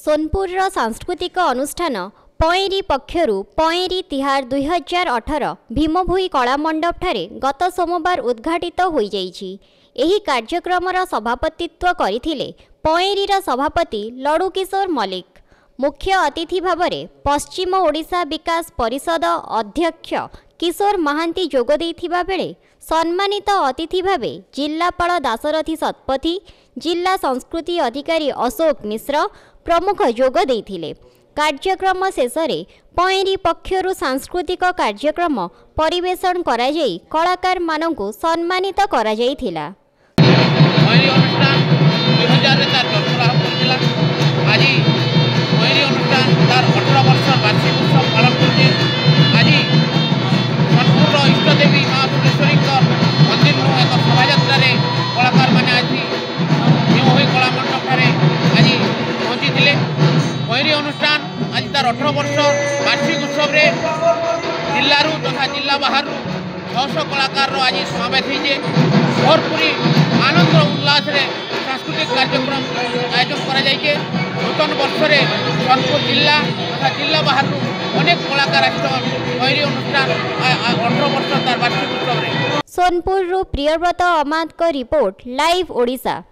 सोनपुर सांस्कृतिक अनुष्ठान पयरी पक्षरु पयरी तिहार 2018 भीमभूई कला मंडप ठारे गत सोमवार उद्घाटित हो जाइछि। एही कार्यक्रमर सभापतित्व करथिले पयरीर सभापति लडू किशोर मल्लिक। मुख्य अतिथि भावरे पश्चिम ओडिशा विकास परिषद अध्यक्ष किशोर महांती जोग देइथिबा बेले सम्मानित अतिथि भावे जिल्लापाल दाशरथी शतपथी, जिला संस्कृति अधिकारी अशोक मिश्र प्रमुख जोग देइथिले। कार्यक्रम शेष में पयरी पक्षरु सांस्कृतिक कार्यक्रम परिवेषण करा जाई कलाकार मानकु सम्मानित करा जाइथिला। पयरी अनुष्ठान 2000 रे तार जन्म होइतिला। आज पयरी अनुष्ठान तार 18 वर्ष वार्षिक उत्सव पालन करछि। आज सोनपुर इष्ट देवी मां सुरेश्वरी मंदिर नु एक शोभायात्रा रे कलाकार माने आज भीमभूई कला मंडप ठारे आज पहुंची। पयरी अनुष्ठान आज तार 18 वर्ष वार्षिक उत्सव रे जिल्लारू तथा जिला बाहर 600 कलाकार आज समावेश होइछे। भरपूरी आनंद उल्लास रे सांस्कृतिक कार्यक्रम आयोजन करा जाइछे। नूतन वर्ष रे सोनपुर जिला तथा जिला बाहर अनेक कलाकार आछन पयरी अनुष्ठान 18 वर्ष तार वार्षिक उत्सव रे। सोनपुर प्रियव्रत अमात को रिपोर्ट लाइव ओडिशा।